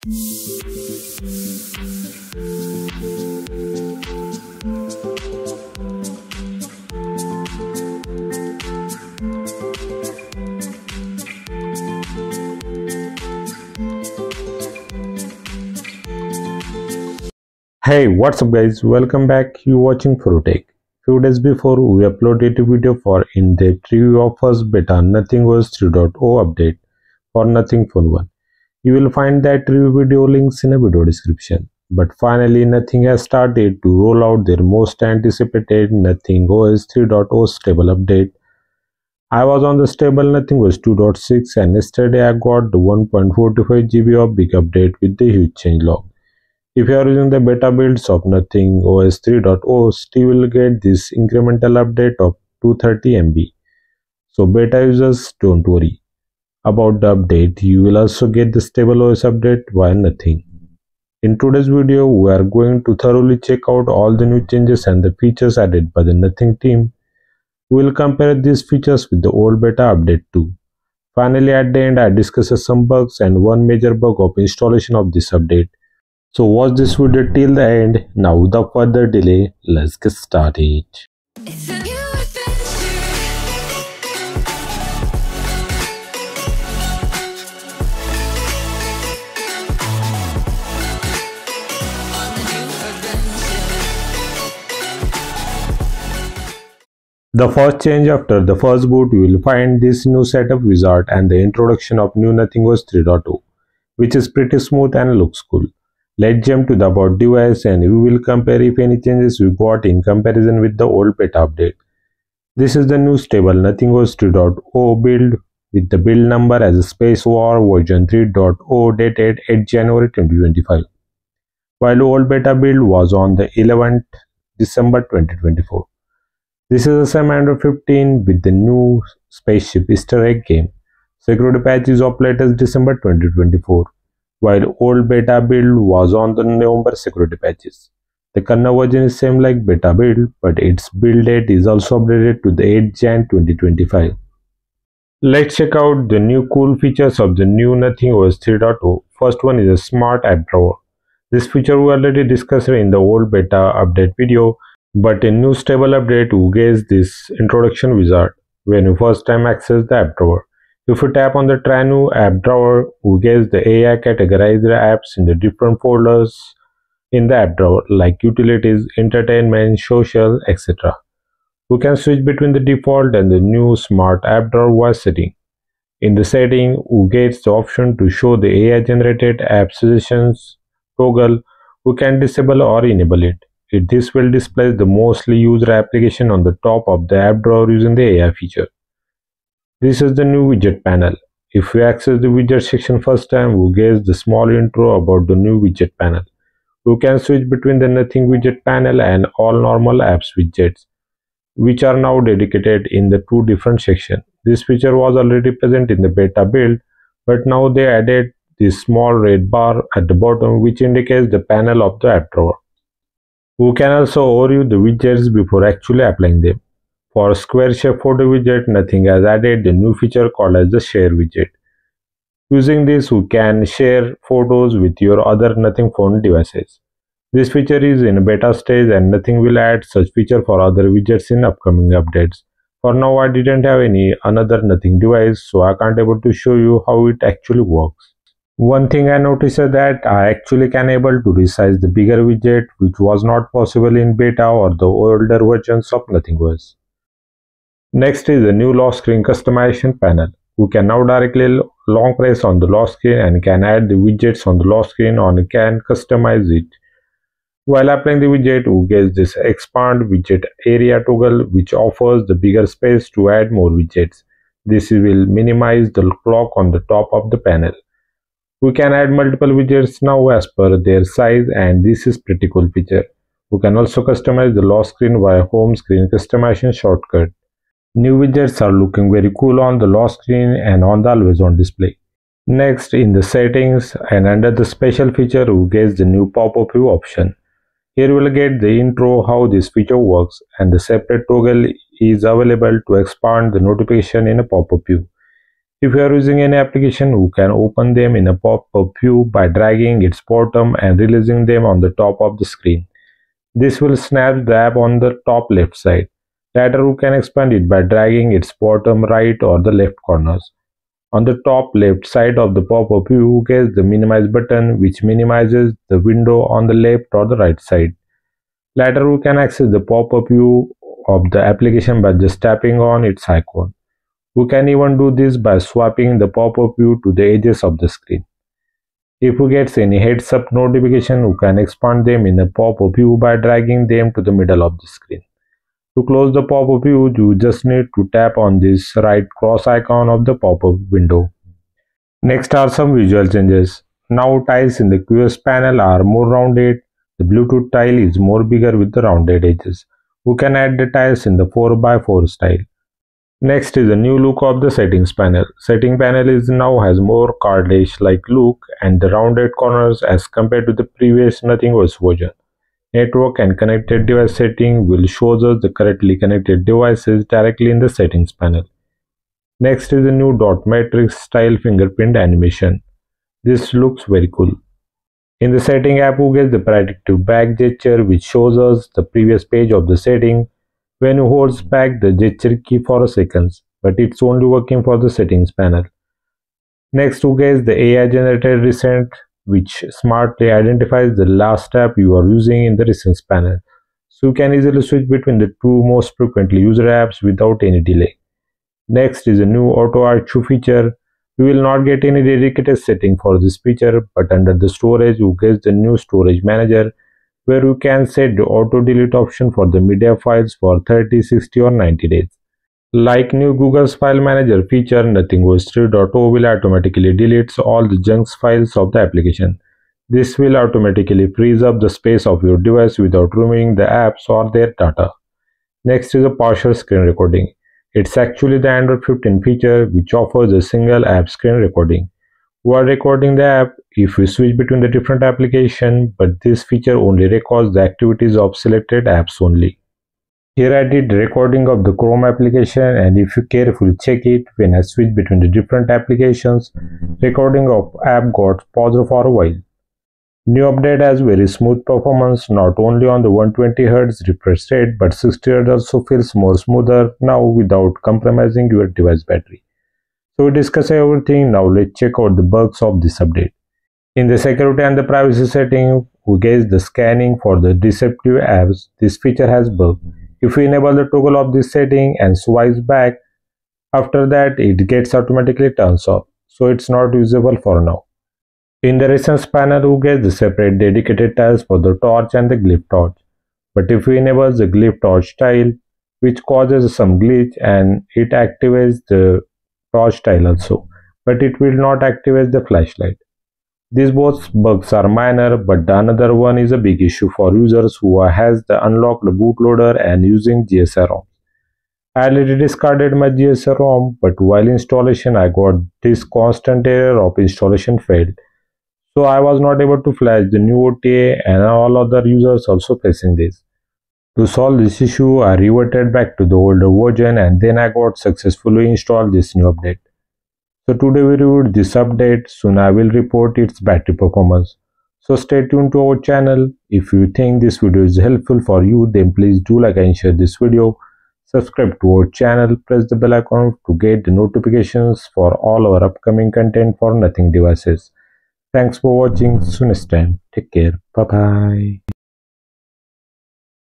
Hey, what's up guys, welcome back. You watching Tech. Few days before we uploaded a video for in-depth review of first beta Nothing OS 3.0 update for Nothing Phone 1. You will find that review video links in a video description. But finally Nothing has started to roll out their most anticipated Nothing OS 3.0 stable update. I was on the stable Nothing OS 2.6 and yesterday I got the 1.45 GB of big update with the huge changelog. If you are using the beta builds of Nothing OS 3.0, still will get this incremental update of 230 MB. So beta users, don't worry about the update. You will also get the stable OS update via Nothing. In today's video, we are going to thoroughly check out all the new changes and the features added by the Nothing team. We will compare these features with the old beta update too. Finally, at the end, I discuss some bugs and one major bug of installation of this update. So watch this video till the end. Now without further delay, let's get started. The first change after the first boot, you will find this new setup wizard and the introduction of new Nothing OS 3.0, which is pretty smooth and looks cool. Let's jump to the about device and we will compare if any changes we got in comparison with the old beta update. This is the new stable Nothing OS 3.0 build with the build number as a space war version 3.0 dated 8 January 2025, while old beta build was on the 11th December 2024. This is the same Android 15 with the new spaceship Easter egg game. Security patch is of latest December 2024. While old beta build was on the November security patches. The kernel version is same like beta build, but its build date is also updated to the 8 Jan 2025. Let's check out the new cool features of the new Nothing OS 3.0. First one is a smart app drawer. This feature we already discussed in the old beta update video, but in new stable update we get this introduction wizard when you first time access the app drawer. If you tap on the try new app drawer, we get the AI categorized apps in the different folders in the app drawer like utilities, entertainment, social, etc. We can switch between the default and the new smart app drawer voice setting. In the setting, we get the option to show the AI generated app suggestions toggle. We can disable or enable it. This will display the mostly used application on the top of the app drawer using the AI feature. This is the new widget panel. If we access the widget section first time, we get the small intro about the new widget panel. We can switch between the Nothing widget panel and all normal apps widgets, which are now dedicated in the two different sections. This feature was already present in the beta build, but now they added this small red bar at the bottom which indicates the panel of the app drawer. We can also overview the widgets before actually applying them. For square shape photo widget, Nothing has added the new feature called as the share widget. Using this, you can share photos with your other Nothing phone devices. This feature is in a beta stage and Nothing will add such feature for other widgets in upcoming updates. For now, I didn't have any another Nothing device, so I can't able to show you how it actually works. One thing I noticed is that I actually can able to resize the bigger widget, which was not possible in beta or the older versions of Nothing OS. Next is the new lock screen customization panel. We can now directly long press on the lock screen and can add the widgets on the lock screen or can customize it. While applying the widget, we get this expand widget area toggle which offers the bigger space to add more widgets. This will minimize the clock on the top of the panel. We can add multiple widgets now as per their size and this is pretty cool feature. We can also customize the lock screen via home screen customization shortcut. New widgets are looking very cool on the lock screen and on the always on display. Next, in the settings and under the special feature, we get the new pop-up view option. Here we will get the intro how this feature works and the separate toggle is available to expand the notification in a pop-up view. If you are using any application, you can open them in a pop-up view by dragging its bottom and releasing them on the top of the screen. This will snap the app on the top left side. Later, you can expand it by dragging its bottom right or the left corners. On the top left side of the pop-up view, you get the minimize button, which minimizes the window on the left or the right side. Later, you can access the pop-up view of the application by just tapping on its icon. You can even do this by swapping the pop-up view to the edges of the screen. If you get any heads-up notification, you can expand them in a pop-up view by dragging them to the middle of the screen. To close the pop-up view, you just need to tap on this right cross icon of the pop-up window. Next are some visual changes. Now tiles in the QoS panel are more rounded. The Bluetooth tile is more bigger with the rounded edges. You can add the tiles in the 4x4 style. Next is the new look of the settings panel. Setting panel is now has more card-edge like look and the rounded corners as compared to the previous Nothing OS version. Network and connected device setting will show us the correctly connected devices directly in the settings panel. Next is the new dot matrix style fingerprint animation. This looks very cool. In the setting app, you get the predictive back gesture which shows us the previous page of the setting when you hold back the gesture key for a second, but it's only working for the settings panel. Next, you get the AI generated recent which smartly identifies the last app you are using in the recents panel. So you can easily switch between the two most frequently used apps without any delay. Next is a new auto archive feature. You will not get any dedicated setting for this feature, but under the storage you get the new storage manager where you can set the auto delete option for the media files for 30, 60 or 90 days. Like new Google's file manager feature, Nothing OS 3.0 will automatically delete all the junk files of the application. This will automatically freeze up the space of your device without removing the apps or their data. Next is a partial screen recording. It's actually the Android 15 feature which offers a single app screen recording. While recording the app, if you switch between the different applications, but this feature only records the activities of selected apps only. Here I did recording of the Chrome application, and if you carefully check it, when I switch between the different applications, recording of app got paused for a while. New update has very smooth performance, not only on the 120Hz refresh rate, but 60Hz also feels more smoother now without compromising your device battery. So we discuss everything. Now let's check out the bugs of this update. In the security and the privacy setting, we get the scanning for the deceptive apps. This feature has bug. If we enable the toggle of this setting and swipe back, after that it gets automatically turns off. So it's not usable for now. In the recents panel, we get the separate dedicated tiles for the torch and the glyph torch. But if we enable the glyph torch tile, which causes some glitch and it activates the torch tile also, but it will not activate the flashlight. These both bugs are minor, but the another one is a big issue for users who has the unlocked bootloader and using GSR-ROM. I already discarded my GSR-ROM, but while installation I got this constant error of installation failed. So I was not able to flash the new OTA, and all other users also facing this. To solve this issue, I reverted back to the older version and then I got successfully installed this new update. So today we reviewed this update, soon I will report its battery performance. So stay tuned to our channel. If you think this video is helpful for you, then please do like and share this video. Subscribe to our channel, press the bell icon to get the notifications for all our upcoming content for Nothing devices. Thanks for watching. See you next time. Take care. Bye bye.